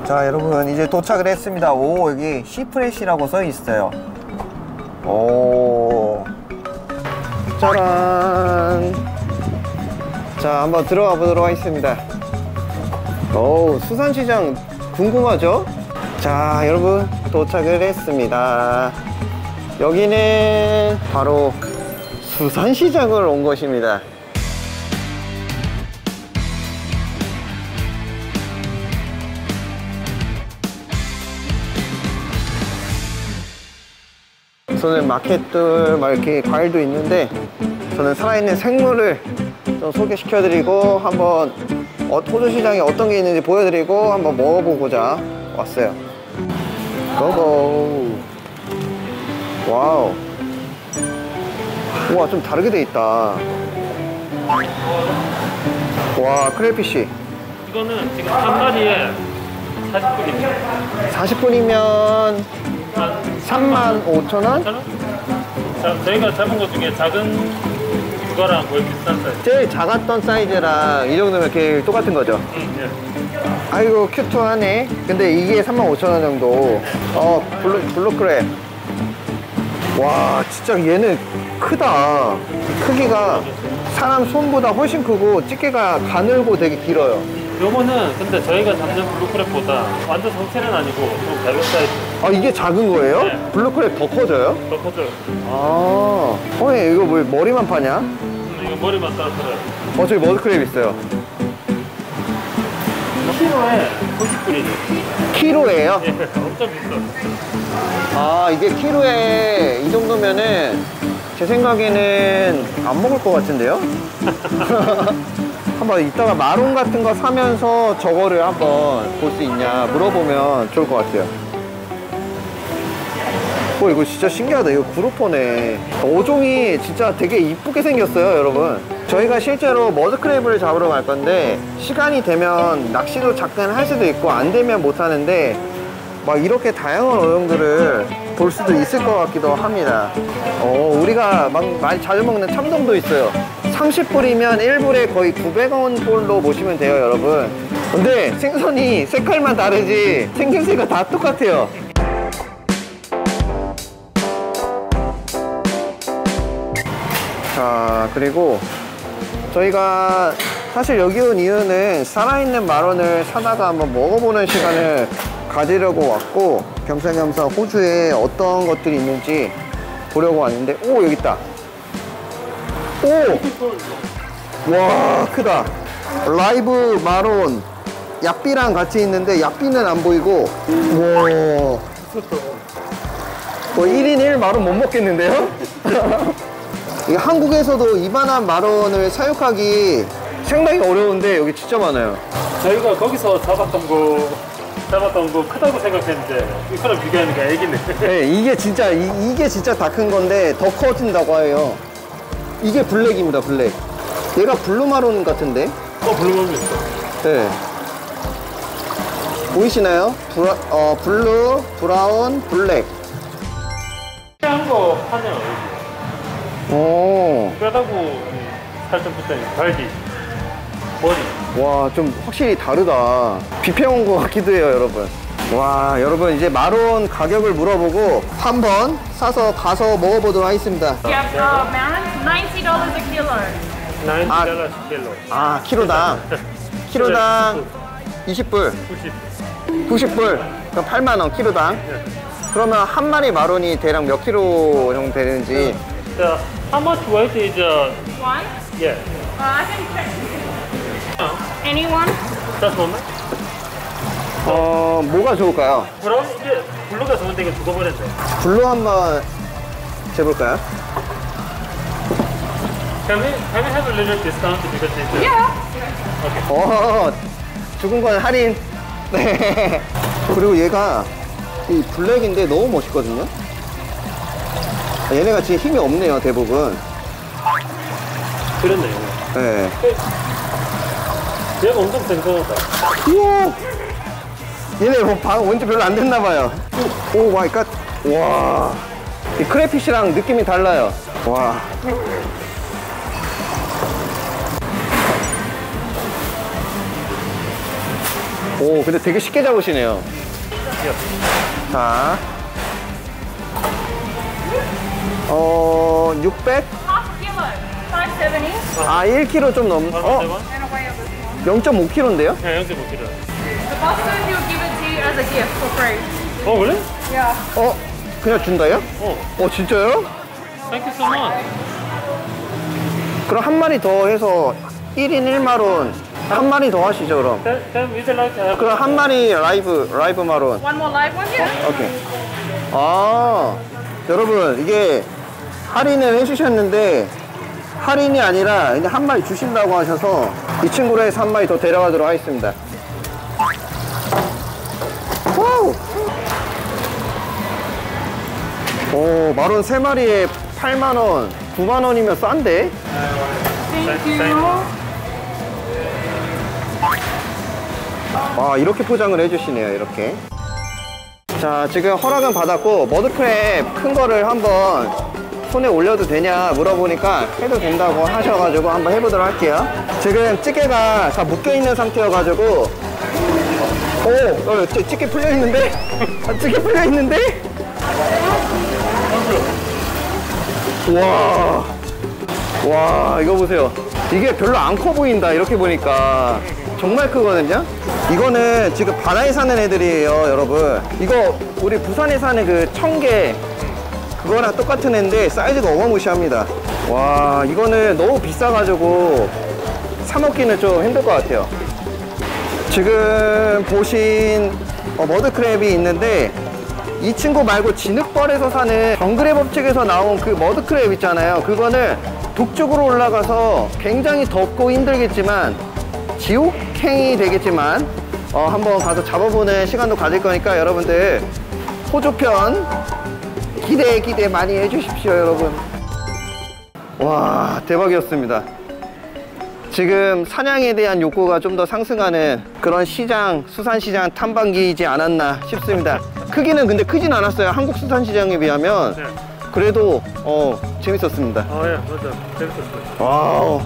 자, 여러분 이제 도착을 했습니다. 오, 여기 시프레시라고 써 있어요. 오, 짜란. 자, 한번 들어가 보도록 하겠습니다. 오, 수산시장 궁금하죠? 자, 여러분 도착을 했습니다. 여기는 바로 수산시장을 온 것입니다. 저는 마켓들 막 이렇게 과일도 있는데, 저는 살아있는 생물을 좀 소개시켜드리고 한번 호주시장에 어떤 게 있는지 보여드리고 한번 먹어보고자 왔어요. 고고. 와우. 우와, 좀 다르게 돼 있다. 와, 크레피쉬. 이거는 지금 한 마리에 40분입니다. 40분이면 35,000원? 자, 저희가 잡은 것 중에 작은 그거랑 거의 비슷한 사이즈. 제일 작았던 사이즈랑 이 정도면 이렇게 똑같은 거죠? 예. 아이고, 큐트하네. 근데 이게 35,000원 정도. 블루크랩. 와, 진짜 얘는 크다. 크기가 사람 손보다 훨씬 크고 집게가 가늘고 되게 길어요. 요거는 근데 저희가 잡는 블루크랩보다 완전 성체는 아니고 좀 작은 사이즈. 아, 이게 작은 거예요? 네. 블루크랩 더 커져요? 더 커져요. 아, 이거 뭐 머리만 파냐? 이거 머리만 따라서요. 저기 머드크랩 있어요. 키로에 90불이죠. 키로예요? 예, 엄청 비싸. 아, 이게 키로에 이 정도면은 제 생각에는 안 먹을 것 같은데요? 한번 이따가 마론 같은 거 사면서 저거를 한번 볼 수 있냐 물어보면 좋을 것 같아요. 이거 진짜 신기하다. 이거 구루포네. 어종이 진짜 되게 이쁘게 생겼어요, 여러분. 저희가 실제로 머드크랩을 잡으러 갈 건데, 시간이 되면 낚시도 잠깐 할 수도 있고 안 되면 못 하는데, 막 이렇게 다양한 어종들을 볼 수도 있을 것 같기도 합니다. 우리가 막 많이 자주 먹는 참돔도 있어요. 30불이면 1불에 거의 900원 꼴로 보시면 돼요, 여러분. 근데 생선이 색깔만 다르지 생김새가 다 똑같아요. 자, 그리고 저희가 사실 여기 온 이유는 살아있는 마론을 사다가 한번 먹어보는 시간을 가지려고 왔고, 겸사겸사 호주에 어떤 것들이 있는지 보려고 왔는데, 오, 여기 있다. 오! 와, 크다. 라이브 마론. 약비랑 같이 있는데 약비는 안 보이고, 와. 1인 1 마론 못 먹겠는데요? 이게 한국에서도 이만한 마론을 사육하기 상당히 어려운데 여기 진짜 많아요. 저희가 거기서 잡았던 거 크다고 생각했는데 이거랑 비교하니까 애기네. 네, 이게 진짜 다 큰 건데 더 커진다고 해요. 이게 블랙입니다, 블랙. 얘가 블루마론 같은데? 블루마론 있어. 네. 보이시나요? 블루, 브라운, 블랙. 한 거 하네요, 여기. 오. 뼈다구 살짝 붙어있는 발기, 머리. 와, 좀 확실히 다르다. 뷔페 온 것 같기도 해요, 여러분. 와, 여러분 이제 마론 가격을 물어보고 한번 사서 가서 먹어보도록 하겠습니다. Yeah, $90 a kilo. $90 킬로. 아, 키로당 20불. 90불. 그럼 8만원 키로당. 그러면 한 마리 마론이 대략 몇 킬로 정도 되는지. How much weight is One? yeah? I can check. Anyone? Just one? 뭐가 좋을까요? 브라운 이게 블루가 좋은데 이거 죽어버렸네. 블루 한번 재볼까요? Can we have a little discount because it's Yeah. okay. 죽은 건 할인. 네. 그리고 얘가 이 블랙인데 너무 멋있거든요. 얘네가 지금 힘이 없네요, 대부분. 그렇네요. 네. 얘가 엄청 생선하다. 우와! 얘네 왠지 별로 안 됐나봐요. 오 마이 갓. 와. 이 크레피쉬랑 느낌이 달라요. 와. 오, 근데 되게 쉽게 잡으시네요. 자, 600? Half kilo, 570. 아, 1kg 좀 넘, And away of this one. 0.5kg인데요? 네, 0.5kg. The boxes will give it to you as a gift for free. 어, 그래? Yeah. 그냥 준다요? 진짜요? Thank you so much. 그럼 한 마리 더 해서 1인 1마론 한 마리 더 하시죠, 그럼. Then we'd like to have. 그럼 한 마리 라이브 마론. One more live one, yeah? 오케이. 아, 여러분, 이게 할인을 해주셨는데, 할인이 아니라 그냥 한 마리 주신다고 하셔서 이 친구로 해서 한 마리 더 데려가도록 하겠습니다. 와우! 오, 마론 3마리에 8만원, 9만원이면 싼데? Thank you. 와, 이렇게 포장을 해주시네요, 이렇게. 자, 지금 허락은 받았고, 머드크랩 큰 거를 한번 손에 올려도 되냐 물어보니까 해도 된다고 하셔가지고 한번 해보도록 할게요. 지금 찌개가 다 묶여있는 상태여가지고, 찌개 풀려있는데? 찌개 풀려있는데? 와, 이거 보세요. 이게 별로 안 커 보인다, 이렇게 보니까. 정말 크거든요. 이거는 지금 바다에 사는 애들이에요, 여러분. 이거 우리 부산에 사는 그 청개 그거랑 똑같은 애인데 사이즈가 어마무시합니다. 와, 이거는 너무 비싸가지고 사 먹기는 좀 힘들 것 같아요. 지금 보신 머드크랩이 있는데, 이 친구 말고 진흙벌에서 사는 정글의 법칙에서 나온 그 머드크랩 있잖아요. 그거는 북쪽으로 올라가서 굉장히 덥고 힘들겠지만, 지옥행이 되겠지만, 한번 가서 잡아보는 시간도 가질 거니까 여러분들 호주편 기대 많이 해주십시오, 여러분. 와, 대박이었습니다. 지금 사냥에 대한 욕구가 좀 더 상승하는 그런 시장, 수산시장 탐방기이지 않았나 싶습니다. 크기는 근데 크진 않았어요. 한국 수산시장에 비하면. 네. 그래도 재밌었습니다. 예, 맞아. 재밌었어요. 와우.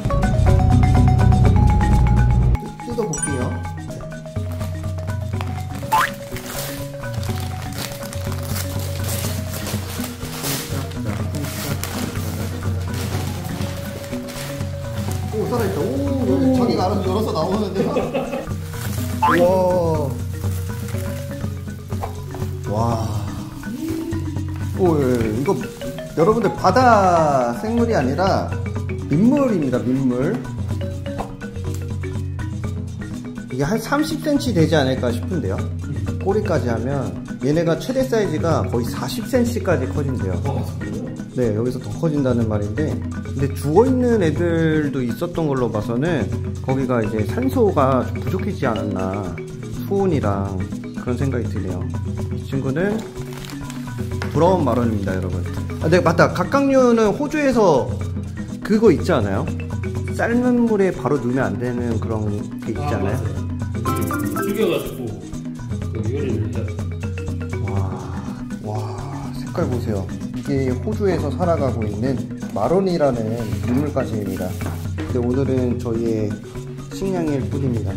뜯어볼게요. 오, 살아있다. 오, 자기가 알아서 열어서 나오는데요. 와. 오, 이거 여러분들 바다 생물이 아니라 민물입니다, 민물. 이게 한 30cm 되지 않을까 싶은데요. 꼬리까지 하면 얘네가 최대 사이즈가 거의 40cm까지 커진대요. 네, 여기서 더 커진다는 말인데, 근데 죽어있는 애들도 있었던 걸로 봐서는 거기가 이제 산소가 좀 부족하지 않았나, 수온이랑 그런 생각이 드네요. 이 친구는 브라운 마론입니다, 여러분. 네, 맞다. 각각류는 호주에서 그거 있지 않아요? 삶은 물에 바로 넣으면 안 되는 그런 게 있잖아요. 죽여가지고 요리를 했죠. 와, 색깔 보세요. 이게 호주에서 살아가고 있는 마론이라는 민물가시입니다. 근데 오늘은 저희의 식량일 뿐입니다.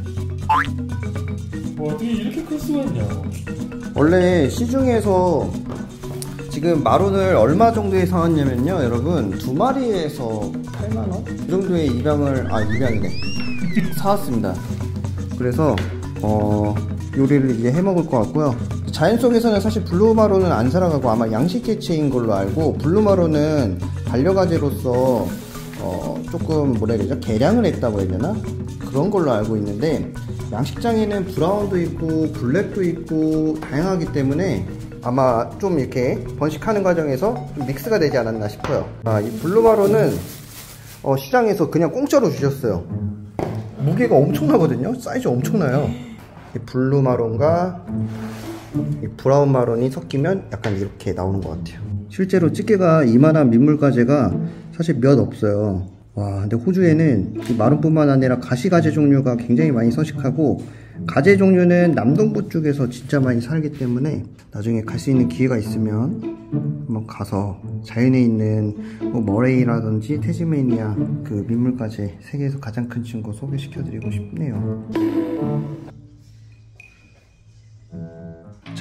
어떻게 이렇게 클 수가 있냐? 원래 시중에서 지금 마론을 얼마 정도에 사왔냐면요, 여러분, 2마리에서 8만원? 이 정도의 입양이네. 사왔습니다. 그래서 요리를 이제 해먹을 것 같고요. 자연 속에서는 사실 블루마론은 안 살아가고 아마 양식개체인 걸로 알고, 블루마론은 반려가지로서 조금 뭐라 해야 되죠? 개량을 했다고 해야 되나? 그런 걸로 알고 있는데, 양식장에는 브라운도 있고 블랙도 있고 다양하기 때문에 아마 좀 이렇게 번식하는 과정에서 좀 믹스가 되지 않았나 싶어요. 이 블루마론은 시장에서 그냥 공짜로 주셨어요. 무게가 엄청나거든요. 사이즈 엄청나요. 이 블루마론과 이 브라운 마론이 섞이면 약간 이렇게 나오는 것 같아요. 실제로 찌개가 이만한 민물가재가 사실 몇 없어요. 와, 근데 호주에는 이 마론뿐만 아니라 가시가재 종류가 굉장히 많이 서식하고, 가재 종류는 남동부 쪽에서 진짜 많이 살기 때문에 나중에 갈 수 있는 기회가 있으면 한번 가서 자연에 있는 뭐 머레이라든지 태즈메니아 그 민물가재 세계에서 가장 큰 친구 소개시켜 드리고 싶네요.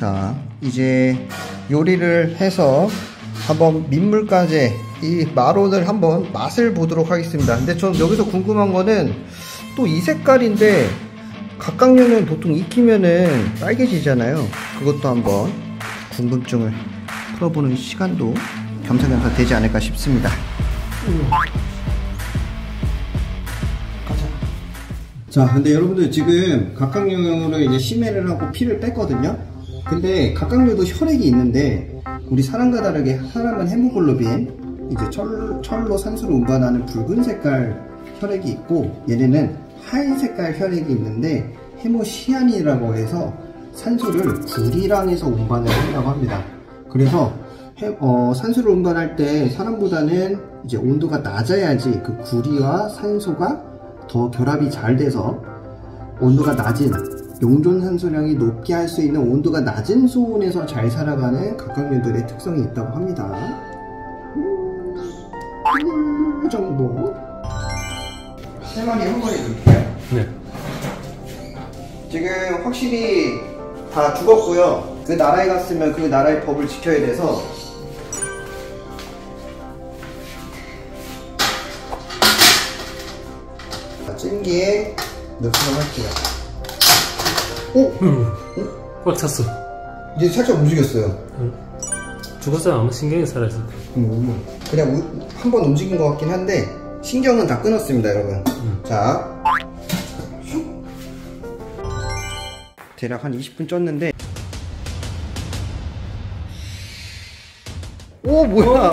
자, 이제 요리를 해서 한번 민물가재 이 마론을 한번 맛을 보도록 하겠습니다. 근데 전 여기서 궁금한 거는 또 이 색깔인데 각각류는 보통 익히면은 빨개지잖아요. 그것도 한번 궁금증을 풀어보는 시간도 겸사겸사 되지 않을까 싶습니다. 가자. 자, 근데 여러분들 지금 각각류를 이제 심해를 하고 피를 뺐거든요. 근데 각각류도 혈액이 있는데 우리 사람과 다르게 사람은 헤모글로빈, 이제 철로 산소로 운반하는 붉은 색깔 혈액이 있고 얘네는 하얀 색깔 혈액이 있는데 헤모시아닌이라고 해서 산소를 구리랑 해서 운반을 한다고 합니다. 그래서 산소를 운반할 때 사람보다는 이제 온도가 낮아야지 그 구리와 산소가 더 결합이 잘 돼서 온도가 낮은 용존 산소량이 높게 할 수 있는 온도가 낮은 수온에서 잘 살아가는 각각류들의 특성이 있다고 합니다. 정보 3마리 한 번에 넣을게요. 네. 지금 확실히 다 죽었고요. 그 나라에 갔으면 그 나라의 법을 지켜야 돼서 찜기에 넣도록 할게요. 오! 꽉 찼어. 이제 살짝 움직였어요. 죽었으면 아마 신경이 살아있을 거야. 그냥 한 번 움직인 것 같긴 한데 신경은 다 끊었습니다, 여러분. 자, 대략 한 20분 쪘는데 오 뭐야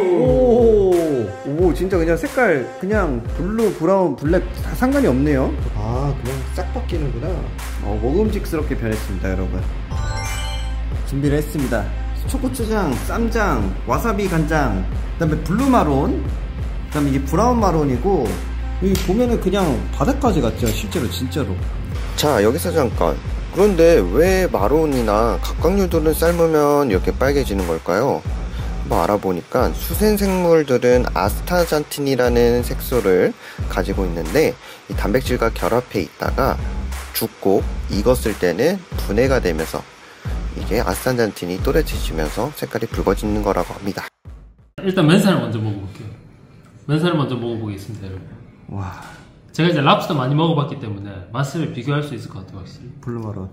오 진짜 그냥 색깔 그냥 블루, 브라운, 블랙 다 상관이 없네요. 아 그냥 싹 바뀌는구나. 먹음직스럽게 변했습니다, 여러분. 준비를 했습니다. 초고추장, 쌈장, 와사비 간장, 그 다음에 블루 마론, 그 다음에 이게 브라운 마론이고 여기 보면은 그냥 바닷가재 같죠, 실제로 진짜로. 자, 여기서 잠깐. 그런데 왜 마론이나 각각류들은 삶으면 이렇게 빨개지는 걸까요? 뭐 알아보니까 수생생물들은 아스타잔틴이라는 색소를 가지고 있는데 이 단백질과 결합해 있다가 죽고 익었을 때는 분해가 되면서 이게 아스타잔틴이 또렷해지면서 색깔이 붉어지는 거라고 합니다. 일단 맨살을 먼저 먹어볼게요. 맨살을 먼저 먹어보겠습니다, 여러분. 와, 제가 이제 랍스터 많이 먹어봤기 때문에 맛을 비교할 수 있을 것 같아요, 확실히. 블루마론.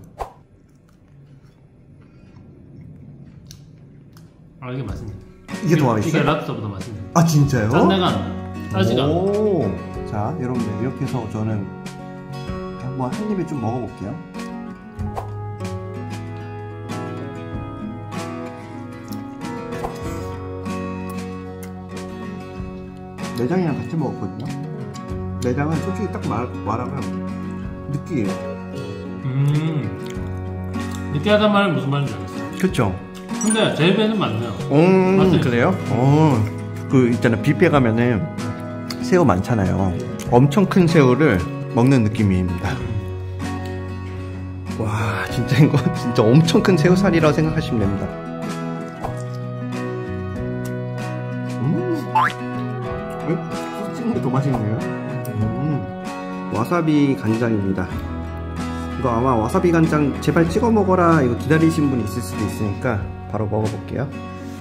아, 이게 맛있네. 이게 더 맛있어요? 이게 랍스터보다 맛있네. 아 진짜요? 짠내가 안 나. 짜지가 않아. 오. 자, 여러분들 이렇게 해서 저는 한번 한 입에 좀 먹어볼게요. 내장이랑 같이 먹었거든요. 내장은 솔직히 딱 말하면 느끼해요. 느끼하단 말은 무슨 말인지 알겠어요. 그쵸? 근데 제 입에는 맞네요. 맞아요. 그래요? 그 있잖아, 뷔페 가면은 새우 많잖아요. 엄청 큰 새우를 먹는 느낌입니다. 와, 진짜 이거 진짜 엄청 큰 새우살이라고 생각하시면 됩니다. 찍는 게 더 맛있네요. 와사비 간장입니다. 이거 아마 와사비 간장 제발 찍어 먹어라 이거 기다리신 분이 있을 수도 있으니까 바로 먹어볼게요.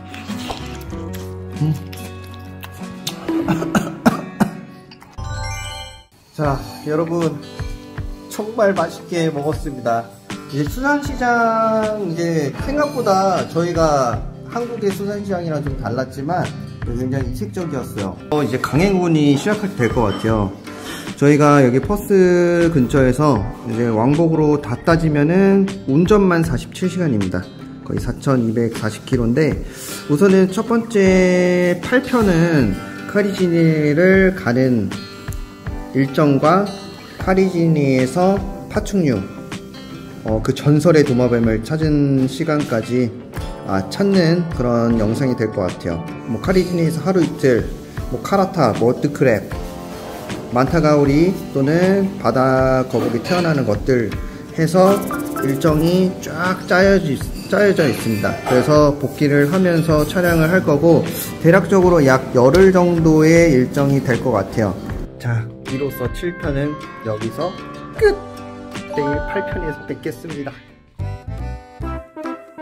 자, 여러분 정말 맛있게 먹었습니다. 이제 수산시장 이제 생각보다 저희가 한국의 수산시장이랑 좀 달랐지만 굉장히 이색적이었어요. 이제 강행군이 시작할 때 될 것 같아요. 저희가 여기 퍼스 근처에서 이제 왕복으로 다 따지면은 운전만 47시간입니다. 거의 4,240km인데 우선은 첫 번째 8편은 카리지니를 가는 일정과 카리지니에서 파충류 그 전설의 도마뱀을 찾은 시간까지 찾는 그런 영상이 될 것 같아요. 뭐 카리지니에서 하루 이틀, 뭐 카라타, 머드크랩, 만타가우리 또는 바다 거북이 태어나는 것들 해서 일정이 쫙 짜여져 있습니다. 그래서 복귀를 하면서 촬영을 할 거고 대략적으로 약 열흘 정도의 일정이 될 것 같아요. 자, 이로써 7편은 여기서 끝! 내일 8편에서 뵙겠습니다.